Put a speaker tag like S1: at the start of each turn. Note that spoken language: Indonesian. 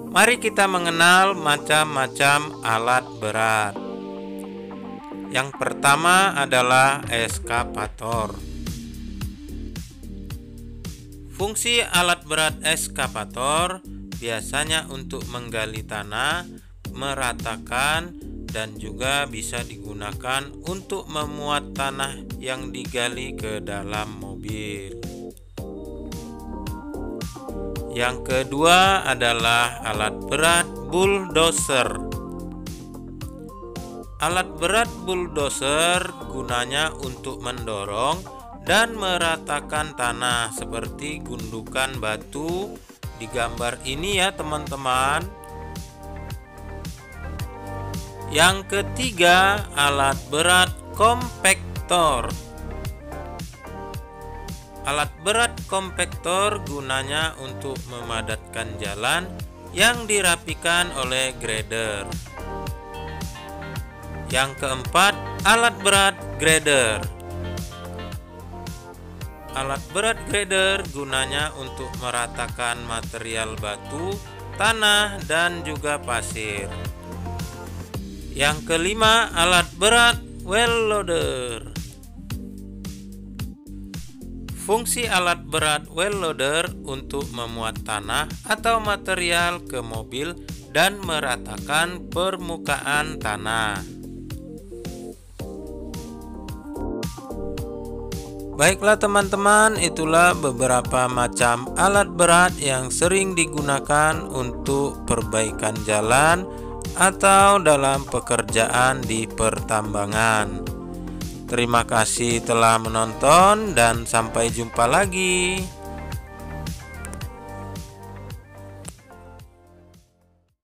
S1: Mari kita mengenal macam-macam alat berat. Yang pertama adalah eskavator. Fungsi alat berat eskavator biasanya untuk menggali tanah, meratakan, dan juga bisa digunakan untuk memuat tanah yang digali ke dalam mobil. Yang kedua adalah alat berat bulldozer. Alat berat bulldozer gunanya untuk mendorong dan meratakan tanah seperti gundukan batu di gambar ini ya teman-teman. Yang ketiga, alat berat kompaktor. Alat berat kompaktor gunanya untuk memadatkan jalan yang dirapikan oleh grader. Yang keempat, alat berat grader. Alat berat grader gunanya untuk meratakan material batu, tanah, dan juga pasir. Yang kelima, alat berat wheel loader. Fungsi alat berat wheel loader untuk memuat tanah atau material ke mobil dan meratakan permukaan tanah. Baiklah teman-teman, itulah beberapa macam alat berat yang sering digunakan untuk perbaikan jalan atau dalam pekerjaan di pertambangan. Terima kasih telah menonton dan sampai jumpa lagi.